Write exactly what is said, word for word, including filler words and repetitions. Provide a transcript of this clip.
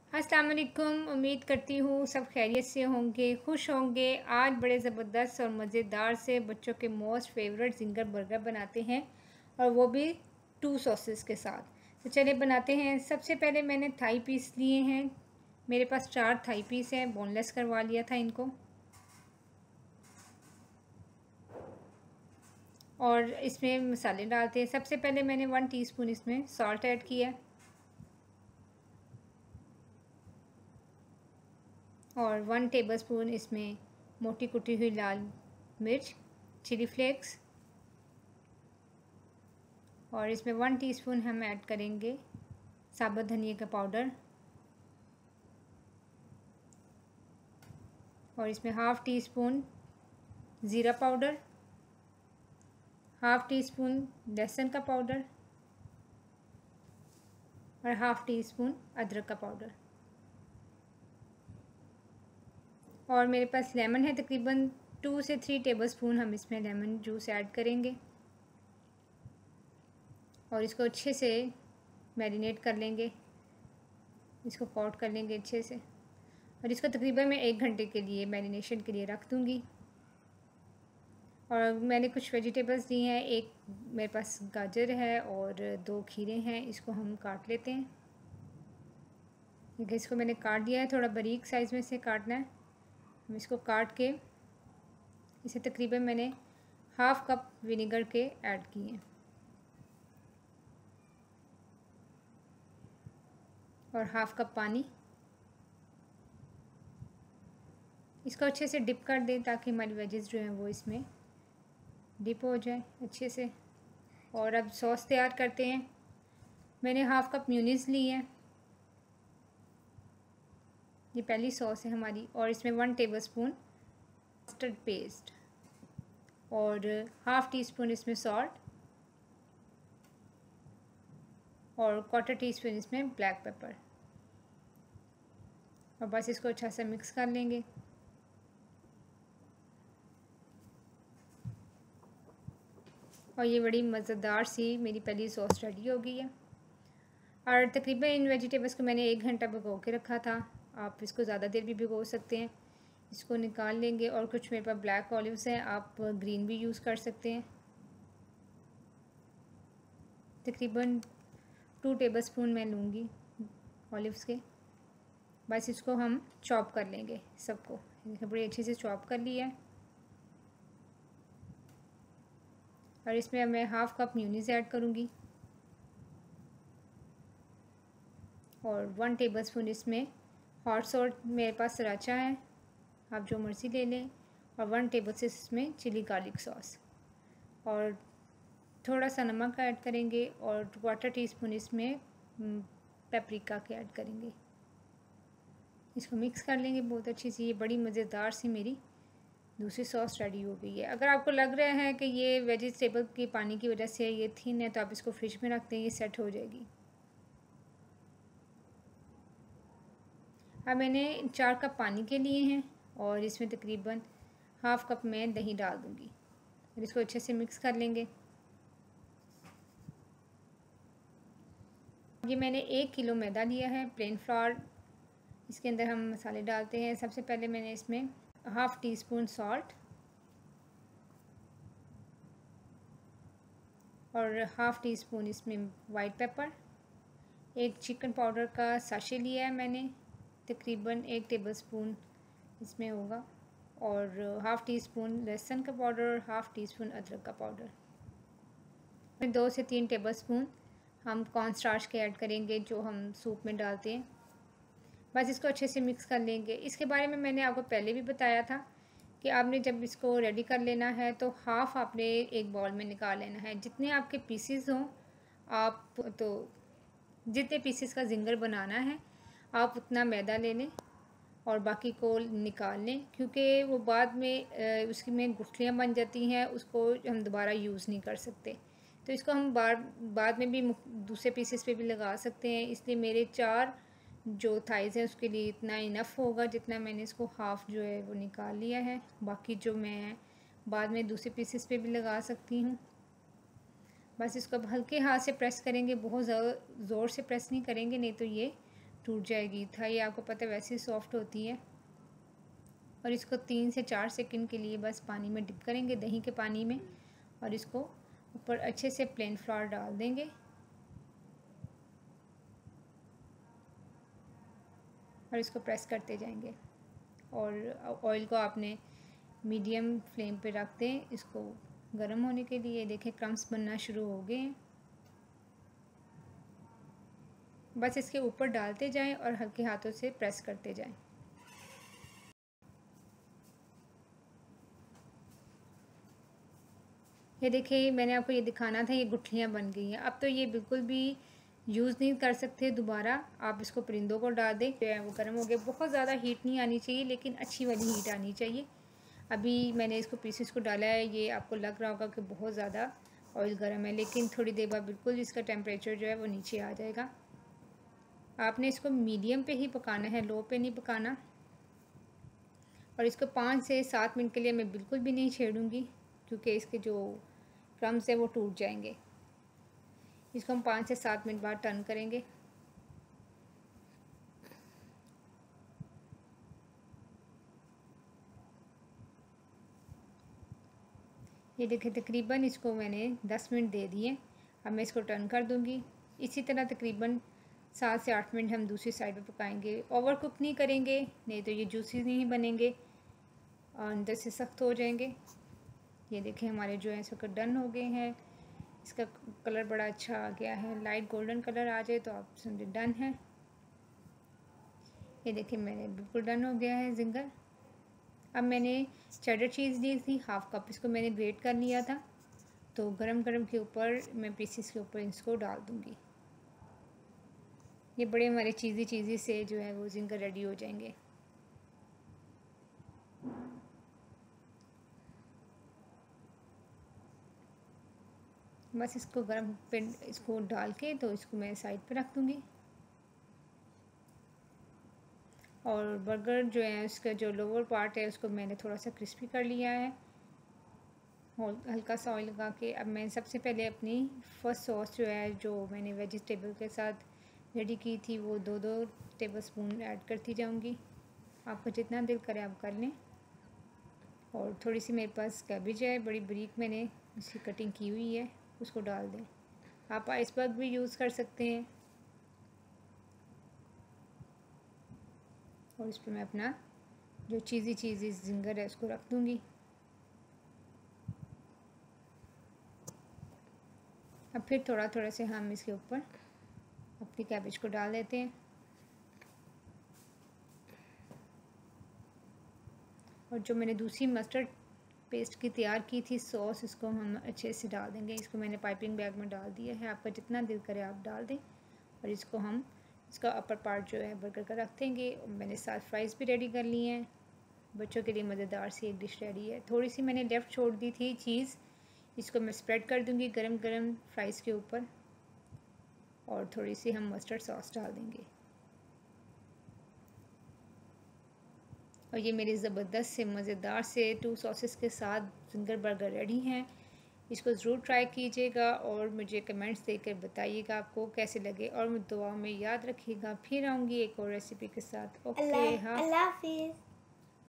अस्सलाम वालेकुम। उम्मीद करती हूँ सब खैरियत से होंगे, खुश होंगे। आज बड़े ज़बरदस्त और मज़ेदार से बच्चों के मोस्ट फेवरेट जिंगर बर्गर बनाते हैं, और वो भी टू सॉसेस के साथ। तो चलिए बनाते हैं। सबसे पहले मैंने थाई पीस लिए हैं। मेरे पास चार थाई पीस हैं, बोनलेस करवा लिया था इनको। और इसमें मसाले डालते हैं। सबसे पहले मैंने वन टीस्पून इसमें सॉल्ट ऐड किया, और वन टेबलस्पून इसमें मोटी कुटी हुई लाल मिर्च, चिली फ्लेक्स, और इसमें वन टीस्पून हम ऐड करेंगे साबुत धनिया का पाउडर, और इसमें हाफ़ टी स्पून ज़ीरा पाउडर, हाफ़ टी स्पून लहसुन का पाउडर, और हाफ़ टी स्पून अदरक का पाउडर। और मेरे पास लेमन है, तकरीबन टू से थ्री टेबलस्पून हम इसमें लेमन जूस ऐड करेंगे, और इसको अच्छे से मैरिनेट कर लेंगे। इसको कोट कर लेंगे अच्छे से, और इसको तकरीबन मैं एक घंटे के लिए मैरिनेशन के लिए रख दूँगी। और मैंने कुछ वेजिटेबल्स ली हैं। एक मेरे पास गाजर है और दो खीरे हैं। इसको हम काट लेते हैं। इसको मैंने काट दिया है, थोड़ा बारीक साइज़ में से काटना है। हम इसको काट के इसे तकरीबन मैंने हाफ़ कप विनेगर के ऐड किए हैं, और हाफ़ कप पानी। इसको अच्छे से डिप कर दें ताकि हमारी वेजेस जो हैं वो इसमें डिप हो जाए अच्छे से। और अब सॉस तैयार करते हैं। मैंने हाफ़ कप म्यूनीस ली है, ये पहली सॉस है हमारी। और इसमें वन टेबलस्पून मस्टर्ड पेस्ट, और हाफ़ टी स्पून इसमें सॉल्ट, और क्वार्टर टी स्पून इसमें ब्लैक पेपर। और बस इसको अच्छा से मिक्स कर लेंगे। और ये बड़ी मज़ेदार सी मेरी पहली सॉस रेडी हो गई है। और तकरीबन इन वेजिटेबल्स को मैंने एक घंटा भिगो के रखा था। आप इसको ज़्यादा देर भी भिगो सकते हैं। इसको निकाल लेंगे। और कुछ मेरे पास ब्लैक ऑलिव्स हैं, आप ग्रीन भी यूज़ कर सकते हैं। तकरीबन टू टेबलस्पून मैं लूँगी ऑलिव्स के। बस इसको हम चॉप कर लेंगे सबको। बड़ी अच्छे से चॉप कर लिया है। और इसमें मैं हाफ़ कप म्यूनीस ऐड करूँगी, और वन टेबलस्पून इसमें हॉट सॉल्ट, मेरे पास सराचा है, आप जो मर्ज़ी ले लें, और वन टेबल से इसमें चिली गार्लिक सॉस, और थोड़ा सा नमक ऐड करेंगे, और क्वार्टर टी स्पून इसमें पेपरिका के ऐड करेंगे। इसको मिक्स कर लेंगे बहुत अच्छी सी। ये बड़ी मज़ेदार सी मेरी दूसरी सॉस रेडी हो गई है। अगर आपको लग रहा है कि ये वेजिटेबल के पानी की वजह से ये थिन है, तो आप इसको फ्रिज में रख दें, ये सेट हो जाएगी। अब मैंने चार कप पानी के लिए हैं, और इसमें तकरीबन हाफ़ कप में दही डाल दूँगी, और इसको अच्छे से मिक्स कर लेंगे। ये मैंने एक किलो मैदा लिया है, प्लेन फ्लावर। इसके अंदर हम मसाले डालते हैं। सबसे पहले मैंने इसमें हाफ़ टी स्पून सॉल्ट, और हाफ़ टी स्पून इसमें वाइट पेपर, एक चिकन पाउडर का साशे लिया है मैंने, तकरीबन एक टेबलस्पून इसमें होगा, और हाफ़ टी स्पून लहसुन का पाउडर, और हाफ़ टी स्पून अदरक का पाउडर। दो से तीन टेबलस्पून हम कॉर्न स्टार्च के ऐड करेंगे जो हम सूप में डालते हैं। बस इसको अच्छे से मिक्स कर लेंगे। इसके बारे में मैंने आपको पहले भी बताया था कि आपने जब इसको रेडी कर लेना है तो हाफ़ आपने एक बाउल में निकाल लेना है। जितने आपके पीसीस हों, आप तो जितने पीसीस का जिंगर बनाना है आप उतना मैदा ले लें, और बाकी को निकाल लें, क्योंकि वो बाद में उसकी में गुठलियाँ बन जाती हैं, उसको हम दोबारा यूज़ नहीं कर सकते। तो इसको हम बार बाद में भी दूसरे पीसेस पे भी लगा सकते हैं। इसलिए मेरे चार जो थाइज़ हैं उसके लिए इतना इनफ होगा, जितना मैंने इसको हाफ़ जो है वो निकाल लिया है। बाकी जो मैं बाद में दूसरे पीसेस पे भी लगा सकती हूँ। बस इसको अब हल्के हाथ से प्रेस करेंगे, बहुत ज़्यादा ज़ोर से प्रेस नहीं करेंगे, नहीं तो ये टूट जाएगी। थाई आपको पता है वैसे ही सॉफ्ट होती है। और इसको तीन से चार सेकंड के लिए बस पानी में डिप करेंगे, दही के पानी में, और इसको ऊपर अच्छे से प्लेन फ्लावर डाल देंगे और इसको प्रेस करते जाएंगे। और ऑयल को आपने मीडियम फ्लेम पे रख दें इसको गर्म होने के लिए। देखें क्रम्स बनना शुरू हो गए हैं। बस इसके ऊपर डालते जाएं और हल्के हाथों से प्रेस करते जाएं। ये देखिए मैंने आपको ये दिखाना था, ये गुठलियाँ बन गई हैं। अब तो ये बिल्कुल भी यूज़ नहीं कर सकते दोबारा। आप इसको परिंदों को डाल दें, जो है वो गर्म हो गया। बहुत ज़्यादा हीट नहीं आनी चाहिए, लेकिन अच्छी वाली हीट आनी चाहिए। अभी मैंने इसको पीसेस को डाला है, ये आपको लग रहा होगा कि बहुत ज़्यादा ऑयल गर्म है, लेकिन थोड़ी देर बाद बिल्कुल इसका टेम्परेचर जो है वो नीचे आ जाएगा। आपने इसको मीडियम पे ही पकाना है, लो पे नहीं पकाना। और इसको पाँच से सात मिनट के लिए मैं बिल्कुल भी नहीं छेड़ूंगी, क्योंकि इसके जो क्रम्स है वो टूट जाएंगे। इसको हम पाँच से सात मिनट बाद टर्न करेंगे। ये देखिए तकरीबन इसको मैंने दस मिनट दे दिए। अब मैं इसको टर्न कर दूंगी। इसी तरह तकरीबन सात से आठ मिनट हम दूसरी साइड पे पकाएंगे। ओवर कुक नहीं करेंगे, नहीं तो ये जूसी नहीं बनेंगे और अंदर से सख्त हो जाएंगे। ये देखें हमारे जो है इस वक्त डन हो गए हैं। इसका कलर बड़ा अच्छा आ गया है, लाइट गोल्डन कलर आ जाए तो आप समझे डन है। ये देखिए मैंने बिल्कुल डन हो गया है जिंगर। अब मैंने चेडर चीज़ ली थी हाफ कप, इसको मैंने ग्रेट कर लिया था। तो गरम गरम के ऊपर मैं पीसीस के ऊपर इसको डाल दूँगी। ये बड़े हमारे चीज़ी चीज़ी से जो है वो जिंगर रेडी हो जाएंगे। बस इसको गरम पे इसको डाल के तो इसको मैं साइड पे रख दूँगी। और बर्गर जो है उसका जो लोअर पार्ट है उसको मैंने थोड़ा सा क्रिस्पी कर लिया है और हल्का सा ऑयल लगा के। अब मैं सबसे पहले अपनी फर्स्ट सॉस जो है जो मैंने वेजिटेबल के साथ रेडी की थी वो दो दो टेबलस्पून ऐड करती जाऊंगी। आपको जितना दिल करे आप कर लें। और थोड़ी सी मेरे पास कैबेज है, बड़ी बारीक मैंने इसकी कटिंग की हुई है, उसको डाल दें। आप आइसबर्ग भी यूज़ कर सकते हैं। और इस पर मैं अपना जो चीज़ी चीज़ी जिंगर है उसको रख दूँगी। अब फिर थोड़ा थोड़ा से हम इसके ऊपर अपनी कैबेज को डाल देते हैं। और जो मैंने दूसरी मस्टर्ड पेस्ट की तैयार की थी सॉस, इसको हम अच्छे से डाल देंगे। इसको मैंने पाइपिंग बैग में डाल दिया है, आपका जितना दिल करे आप डाल दें। और इसको हम इसका अपर पार्ट जो है बर्गर का रख देंगे। मैंने साथ फ्राइज़ भी रेडी कर ली हैं। बच्चों के लिए मज़ेदार सी एक डिश रेडी है। थोड़ी सी मैंने लेफ़्ट छोड़ दी थी चीज़, इसको मैं स्प्रेड कर दूँगी गरम गरम फ्राइज़ के ऊपर। और थोड़ी सी हम मस्टर्ड सॉस डाल देंगे। और ये मेरे ज़बरदस्त से मज़ेदार से टू सॉसेस के साथ जिंगर बर्गर रेडी हैं। इसको ज़रूर ट्राई कीजिएगा और मुझे कमेंट्स देकर बताइएगा आपको कैसे लगे। और दुआ में याद रखिएगा, फिर आऊँगी एक और रेसिपी के साथ। ओके, अल्लाह हाफ़िज़।